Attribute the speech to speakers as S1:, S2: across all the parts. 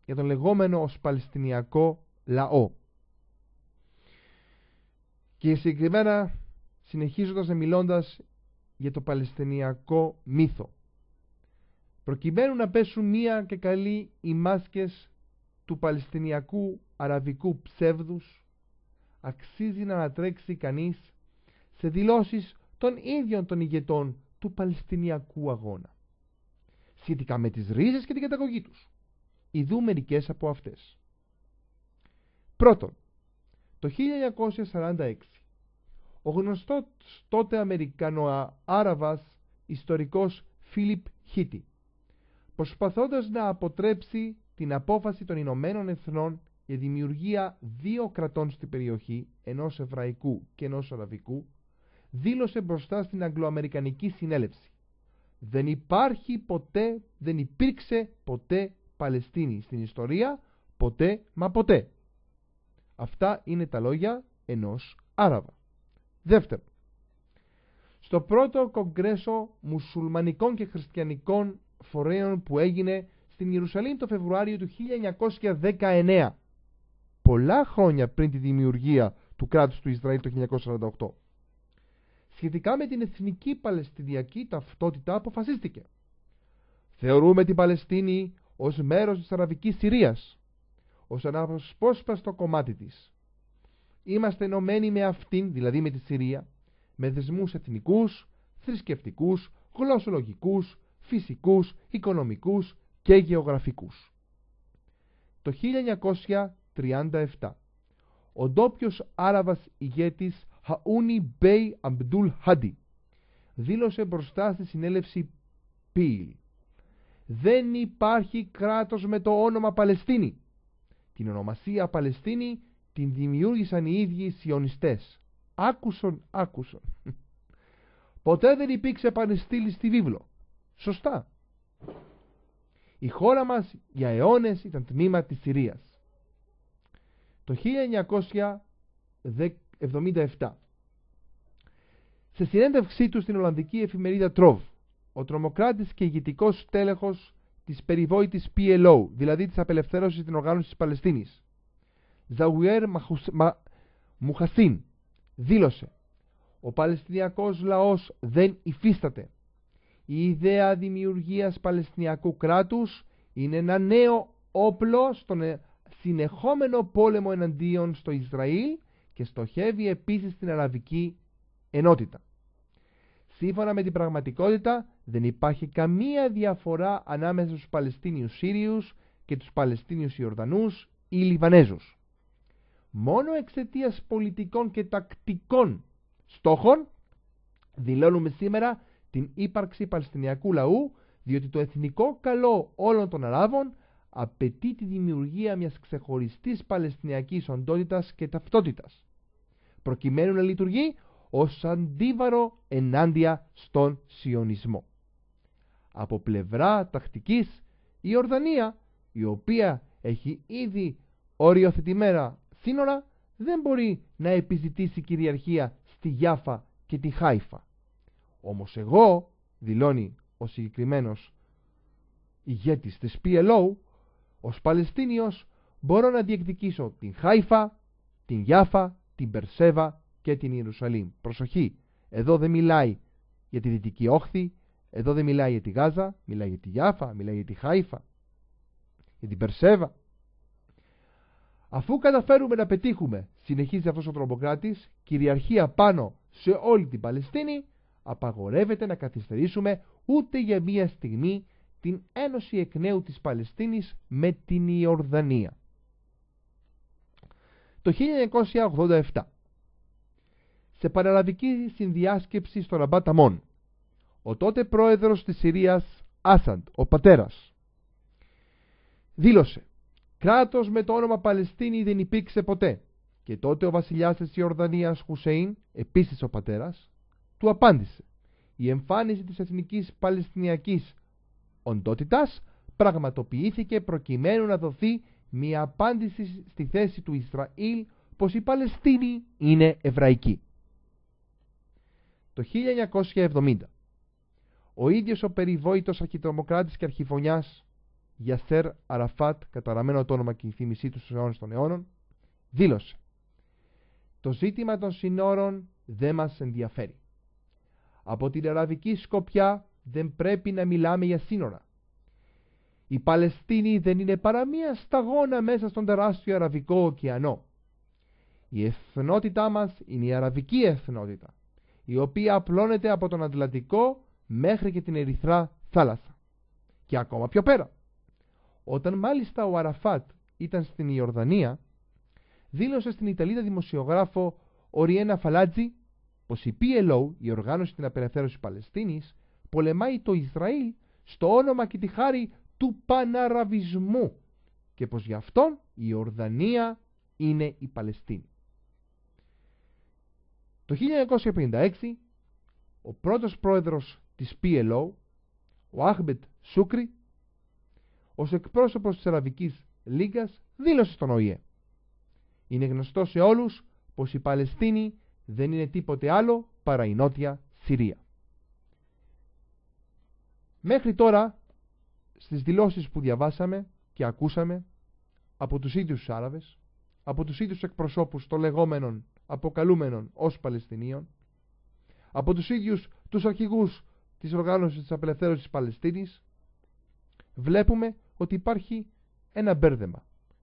S1: για τον λεγόμενο ως Παλαιστινιακό λαό. Και συγκεκριμένα συνεχίζοντας μιλώντας για το Παλαιστινιακό μύθο. Προκειμένου να πέσουν μία και καλή οι μάσκες του Παλαιστινιακού αραβικού ψεύδους, αξίζει να ανατρέξει κανείς σε δηλώσεις των ίδιων των ηγετών του Παλαιστινιακού αγώνα σχετικά με τις ρίζες και την καταγωγή τους. Ιδού μερικές από αυτές. Πρώτον, το 1946 ο γνωστός τότε Αμερικανοάραβας ιστορικός Φίλιπ Χίτι, προσπαθώντας να αποτρέψει την απόφαση των Ηνωμένων Εθνών για δημιουργία δύο κρατών στην περιοχή, ενός εβραϊκού και ενός αραβικού, δήλωσε μπροστά στην Αγγλοαμερικανική Συνέλευση: δεν υπήρξε ποτέ Παλαιστίνη στην ιστορία, ποτέ μα ποτέ. Αυτά είναι τα λόγια ενός Άραβα. Δεύτερον, στο πρώτο κογκρέσο μουσουλμανικών και χριστιανικών φορέων που έγινε στην Ιερουσαλήμ το Φεβρουάριο του 1919, πολλά χρόνια πριν τη δημιουργία του κράτους του Ισραήλ το 1948, σχετικά με την εθνική παλαιστινιακή ταυτότητα αποφασίστηκε: θεωρούμε την Παλαιστίνη ως μέρος της Αραβικής Συρίας, ως ένα αποσπόσπαστο κομμάτι της. Είμαστε ενωμένοι με αυτήν, δηλαδή με τη Συρία, με δεσμούς εθνικούς, θρησκευτικούς, γλωσσολογικούς, φυσικούς, οικονομικούς και γεωγραφικούς. Το 1937 ο ντόπιος Άραβας ηγέτης Χαούνι Μπέι Αμπντούλ Χάντι δήλωσε μπροστά στη συνέλευση Πίλ: δεν υπάρχει κράτος με το όνομα Παλαιστίνη. Την ονομασία Παλαιστίνη την δημιούργησαν οι ίδιοι οι Σιωνιστές. Άκουσον. Ποτέ δεν υπήρξε Παλαιστίνη στη βίβλο. Σωστά. Η χώρα μας για αιώνες ήταν τμήμα της Συρίας. Το 1977 σε συνέντευξή του στην Ολλανδική εφημερίδα Trove, ο τρομοκράτης και ηγετικός τέλεχος της περιβόητης PLO, δηλαδή της απελευθέρωσης την οργάνωση της Παλαιστίνης, Ζαουιέρ Μουχασίν, δήλωσε: ο Παλαιστινιακός λαός δεν υφίσταται. Η ιδέα δημιουργίας Παλαιστινιακού κράτους είναι ένα νέο όπλο στον συνεχόμενο πόλεμο εναντίον στο Ισραήλ και στοχεύει επίσης στην αραβική ενότητα. Σύμφωνα με την πραγματικότητα, δεν υπάρχει καμία διαφορά ανάμεσα στους Παλαιστίνιους Σύριους και τους Παλαιστίνιους Ιορδανούς ή Λιβανέζους. Μόνο εξαιτίας πολιτικών και τακτικών στόχων δηλώνουμε σήμερα την ύπαρξη Παλαιστινιακού λαού, διότι το εθνικό καλό όλων των Αράβων απαιτεί τη δημιουργία μιας ξεχωριστής Παλαιστινιακής οντότητας και ταυτότητας, προκειμένου να λειτουργεί ως αντίβαρο ενάντια στον Σιωνισμό. Από πλευρά τακτικής, η Ιορδανία, η οποία έχει ήδη οριοθετημένα σύνορα, δεν μπορεί να επιζητήσει κυριαρχία στη Γιάφα και τη Χάιφα. Όμως εγώ, δηλώνει ο συγκεκριμένος ηγέτης της PLO, ως Παλαιστίνιος μπορώ να διεκδικήσω την Χάιφα, την Γιάφα, την Περσέβα και την Ιερουσαλήμ. Προσοχή, εδώ δεν μιλάει για τη Δυτική Όχθη, εδώ δεν μιλάει για τη Γάζα, μιλάει για τη Γιάφα, μιλάει για τη Χάιφα, για την Περσέβα. Αφού καταφέρουμε να πετύχουμε, συνεχίζει αυτός ο τρομοκράτης, κυριαρχία πάνω σε όλη την Παλαιστίνη, απαγορεύεται να καθυστερήσουμε ούτε για μία στιγμή την ένωση εκ νέου της Παλαιστίνης με την Ιορδανία. Το 1987, σε παραλαβική συνδιάσκεψη στο Ραμπάτ Αμών, ο τότε πρόεδρος της Συρίας Άσαντ, ο πατέρας, δήλωσε: κράτος με το όνομα Παλαιστίνη δεν υπήρξε ποτέ. Και τότε ο βασιλιάς της Ιορδανίας Χουσέιν, επίσης ο πατέρας, του απάντησε: η εμφάνιση της εθνικής Παλαιστινιακής οντότητας πραγματοποιήθηκε προκειμένου να δοθεί μια απάντηση στη θέση του Ισραήλ πως η Παλαιστίνη είναι εβραϊκή. Το 1970 ο ίδιος ο περιβόητος αρχιτρομοκράτης και αρχιφωνιάς Γιασέρ Αραφάτ, καταραμένο το όνομα και η θύμησή του στους αιώνες των αιώνων, δήλωσε: το ζήτημα των συνόρων δεν μας ενδιαφέρει. Από την αραβική σκοπιά δεν πρέπει να μιλάμε για σύνορα. Η Παλαιστίνη δεν είναι παρά μία σταγόνα μέσα στον τεράστιο αραβικό ωκεανό. Η εθνότητά μας είναι η αραβική εθνότητα, η οποία απλώνεται από τον Ατλαντικό μέχρι και την Ερυθρά θάλασσα. Και ακόμα πιο πέρα. Όταν μάλιστα ο Αραφάτ ήταν στην Ιορδανία, δήλωσε στην Ιταλίδα δημοσιογράφο Οριένα Φαλάτζη πως η PLO, η Οργάνωση στην Απελευθέρωση Παλαιστίνης, πολεμάει το Ισραήλ στο όνομα και τη χάρη του παναραβισμού και πως γι' αυτόν η Ιορδανία είναι η Παλαιστίνη. Το 1956 ο πρώτος πρόεδρος της PLO, ο Αχμεντ Σούκρι, ως εκπρόσωπος της Αραβικής Λίγκας, δήλωσε στον ΟΗΕ: είναι γνωστό σε όλους πως η Παλαιστίνη δεν είναι τίποτε άλλο παρά η Νότια Συρία. Μέχρι τώρα, στις δηλώσεις που διαβάσαμε και ακούσαμε από τους ίδιους τους Άραβες, από τους ίδιους εκπροσώπους των λεγόμενων αποκαλούμενων ως Παλαιστινίων, από τους ίδιους τους αρχηγούς της Οργάνωσης της Απελευθέρωσης Παλαιστίνης, βλέπουμε ότι υπάρχει ένα μπέρδεμα.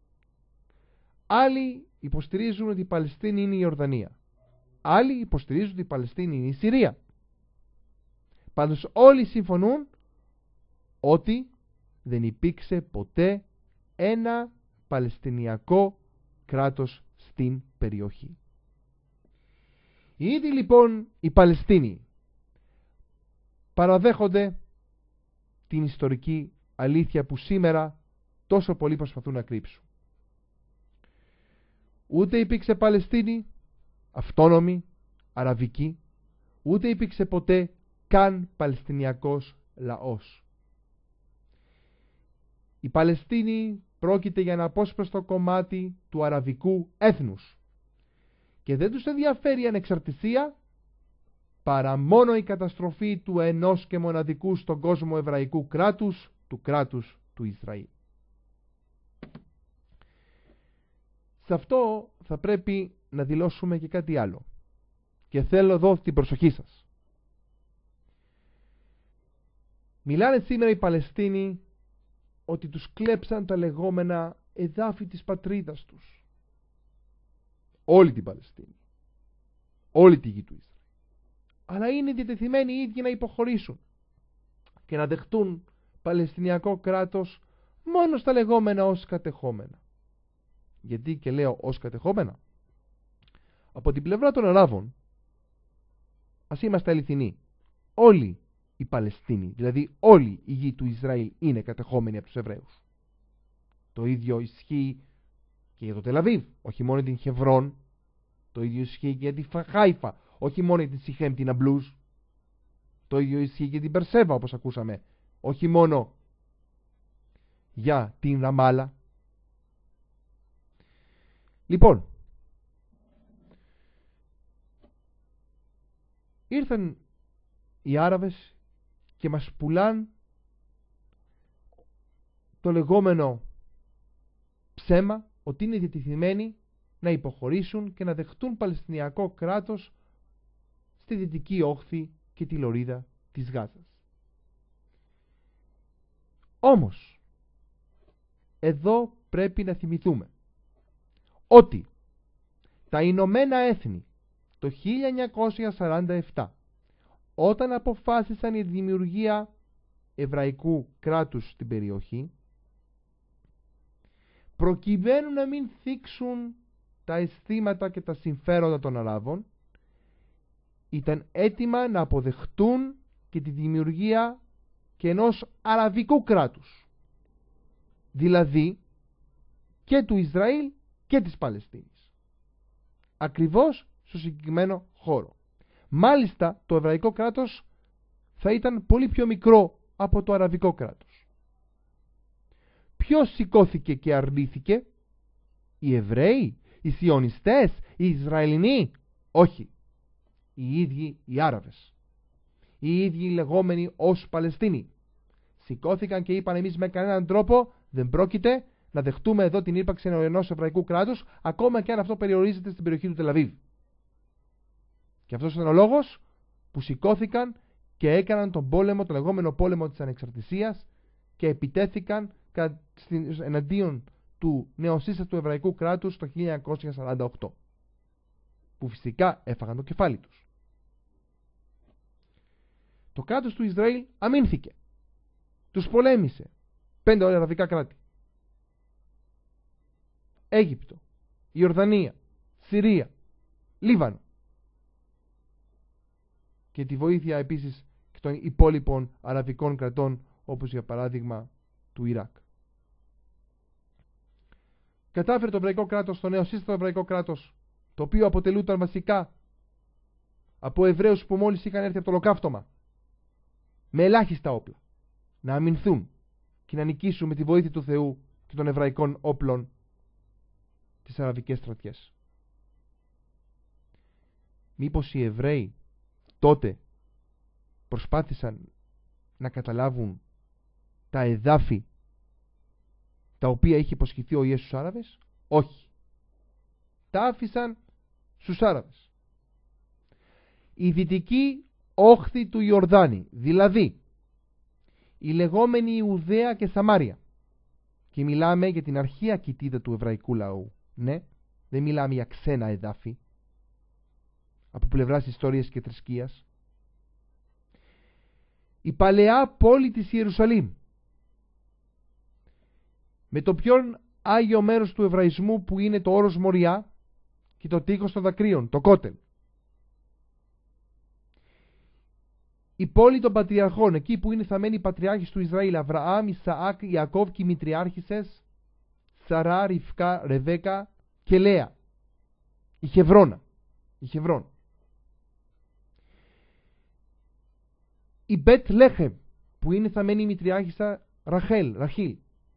S1: Άλλοι υποστηρίζουν ότι η Παλαιστίνη είναι η Ιορδανία. Άλλοι υποστηρίζουν ότι η Παλαιστίνη είναι η Συρία. Πάντως όλοι συμφωνούν ότι δεν υπήρξε ποτέ ένα Παλαιστινιακό κράτος στην περιοχή. Ήδη λοιπόν οι Παλαιστίνοι παραδέχονται την ιστορική αλήθεια που σήμερα τόσο πολλοί προσπαθούν να κρύψουν. Ούτε υπήρξε Παλαιστίνη αυτόνομη, αραβική, ούτε υπήρξε ποτέ καν Παλαιστινιακός λαός. Η Παλαιστίνη πρόκειται για ένα απόσπαστο κομμάτι του αραβικού έθνους και δεν τους ενδιαφέρει η ανεξαρτησία παρά μόνο η καταστροφή του ενός και μοναδικού στον κόσμο εβραϊκού κράτους, του κράτους του Ισραήλ. Σε αυτό θα πρέπει να δηλώσουμε και κάτι άλλο και θέλω εδώ την προσοχή σας. Μιλάνε σήμερα οι Παλαιστίνοι ότι τους κλέψαν τα λεγόμενα εδάφη της πατρίδας τους. Όλη την Παλαιστίνη. Όλη τη γη του Ισραήλ. Αλλά είναι διατεθειμένοι οι ίδιοι να υποχωρήσουν και να δεχτούν Παλαιστινιακό κράτος μόνο στα λεγόμενα ως κατεχόμενα. Γιατί και λέω ως κατεχόμενα? Από την πλευρά των Αράβων, ας είμαστε αληθινοί, όλοι οι Παλαιστίνοι, δηλαδή όλη η γη του Ισραήλ είναι κατεχόμενη από τους Εβραίους. Το ίδιο ισχύει και για το Τελαβίβ, όχι μόνο την Χεβρόν. Το ίδιο ισχύει και για τη Χάιφα, όχι μόνο για την Σιχέμ, την Αμπλούζ. Το ίδιο ισχύει και για την Περσέβα, όπως ακούσαμε, όχι μόνο για την Ραμάλα. Λοιπόν, ήρθαν οι Άραβες και μας πουλάν το λεγόμενο ψέμα ότι είναι διατεθειμένοι να υποχωρήσουν και να δεχτούν Παλαιστινιακό κράτος στη Δυτική Όχθη και τη Λωρίδα της Γάζας. Όμως, εδώ πρέπει να θυμηθούμε ότι τα Ηνωμένα Έθνη το 1947, όταν αποφάσισαν η δημιουργία εβραϊκού κράτους στην περιοχή, προκειμένου να μην θίξουν τα αισθήματα και τα συμφέροντα των Αράβων, ήταν έτοιμα να αποδεχτούν και τη δημιουργία και ενός αραβικού κράτους, δηλαδή και του Ισραήλ και της Παλαιστίνης, ακριβώς στο συγκεκριμένο χώρο. Μάλιστα το εβραϊκό κράτος θα ήταν πολύ πιο μικρό από το αραβικό κράτος. Ποιος σηκώθηκε και αρνήθηκε? Οι Εβραίοι, οι Σιωνιστές, οι Ισραηλινοί? Όχι. Οι ίδιοι οι Άραβες. Οι ίδιοι οι λεγόμενοι ως Παλαιστίνοι. σηκώθηκαν και είπαν: εμείς με κανέναν τρόπο δεν πρόκειται να δεχτούμε εδώ την ύπαρξη ενός εβραϊκού κράτους, ακόμα και αν αυτό περιορίζεται στην περιοχή του Τελαβίβ. Και αυτός ήταν ο λόγος που σηκώθηκαν και έκαναν τον πόλεμο, τον λεγόμενο πόλεμο της ανεξαρτησίας, και επιτέθηκαν εναντίον του νεοσύστατου εβραϊκού κράτους το 1948, που φυσικά έφαγαν το κεφάλι τους. Το κράτος του Ισραήλ αμήνθηκε. Τους πολέμησε 5 αραβικά κράτη. Αίγυπτο, Ιορδανία, Συρία, Λίβανο. Και τη βοήθεια επίσης και των υπόλοιπων αραβικών κρατών, όπως για παράδειγμα του Ιράκ. Κατάφερε το εβραϊκό κράτος, το νεοσύστατο εβραϊκό κράτος, το οποίο αποτελούταν βασικά από Εβραίους που μόλις είχαν έρθει από το ολοκαύτωμα, με ελάχιστα όπλα, να αμυνθούν και να νικήσουν με τη βοήθεια του Θεού και των εβραϊκών όπλων τις αραβικές στρατιές. Μήπως οι Εβραίοι τότε προσπάθησαν να καταλάβουν τα εδάφη τα οποία είχε υποσχεθεί ο Ιησούς στους Άραβες? Όχι. Τα άφησαν στους Άραβες. Η δυτική όχθη του Ιορδάνη, δηλαδή η λεγόμενη Ιουδαία και Σαμάρια, και μιλάμε για την αρχαία κοιτίδα του εβραϊκού λαού, ναι, δεν μιλάμε για ξένα εδάφη από πλευράς ιστορίας και θρησκείας, η παλαιά πόλη της Ιερουσαλήμ, με το πιο άγιο μέρος του εβραϊσμού που είναι το όρος Μοριά και το τείχος των δακρύων, το Κότελ. Η πόλη των πατριαρχών, εκεί που είναι θαμμένοι οι πατριάρχες του Ισραήλ, Αβραάμ, Ισαάκ, Ιακώβ και οι μητριάρχισσες Σαρά, Ριβκά, Ρεβέκα και Λέα. Η Χεβρώνα. Η Χεβρών. Η Μπετ Λέχεμ, που είναι θαμμένη η μητριάρχισσα Ραχήλ.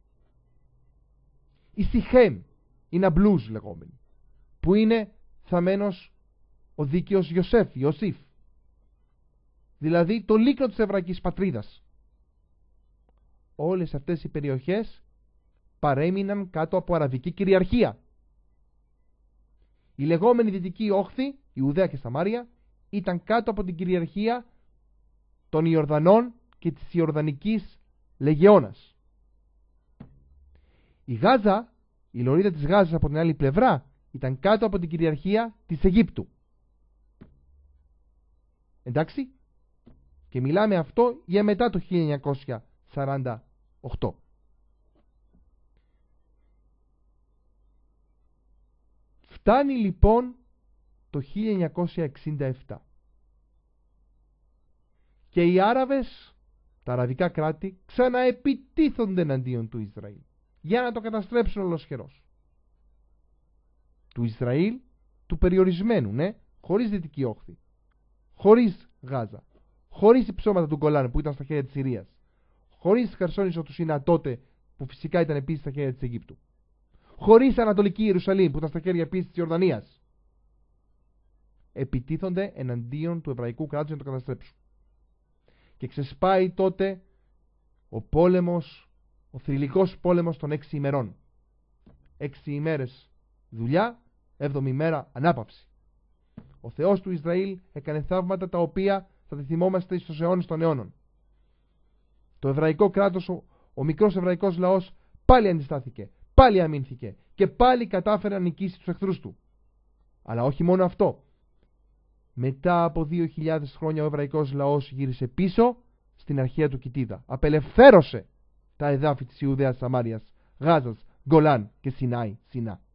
S1: Η Σιχέμ, η Ναμπλούζ λεγόμενη, που είναι θαμμένος ο δίκαιος Ιωσήφ. Δηλαδή το λίκνο της εβραϊκής πατρίδας. Όλες αυτές οι περιοχές παρέμειναν κάτω από αραβική κυριαρχία. Η λεγόμενη δυτική όχθη, Ιουδαία και Σαμάρια, ήταν κάτω από την κυριαρχία των Ιορδανών και της Ιορδανικής Λεγεώνας. Η Γάζα, η λωρίδα της Γάζας από την άλλη πλευρά, ήταν κάτω από την κυριαρχία της Αιγύπτου. Εντάξει? Και μιλάμε αυτό για μετά το 1948. Φτάνει λοιπόν το 1967 και οι Άραβες, τα αραβικά κράτη, ξαναεπιτίθονται εναντίον του Ισραήλ για να το καταστρέψουν ολοσχερός. Του Ισραήλ, του περιορισμένου, ναι, χωρίς δυτική όχθη, χωρίς Γάζα, χωρίς οι ψώματα του Γκολάν που ήταν στα χέρια της Συρίας, χωρίς τη Χερσόνησο του Σινά τότε που φυσικά ήταν επίσης στα χέρια της Αιγύπτου, χωρίς Ανατολική Ιερουσαλήμ που ήταν στα χέρια επίσης της Ιορδανίας. Επιτίθονται εναντίον του εβραϊκού κράτους για να το καταστρέψουν. Και ξεσπάει τότε ο πόλεμος, ο θρυλικός πόλεμος των 6 ημερών. 6 ημέρες δουλειά, 7η μέρα ανάπαυση. Ο Θεός του Ισραήλ έκανε θαύματα τα οποία θα τη θυμόμαστε στους αιώνες των αιώνων. Το εβραϊκό κράτος, ο μικρός εβραϊκός λαός πάλι αντιστάθηκε, πάλι αμήνθηκε και πάλι κατάφερε να νικήσει τους εχθρούς του. Αλλά όχι μόνο αυτό. Μετά από 2.000 χρόνια ο εβραϊκός λαός γύρισε πίσω στην αρχαία του κοιτίδα. Απελευθέρωσε τα εδάφη της Ιουδαίας, Σαμάριας, Γάζας, Γκολάν και Σινά.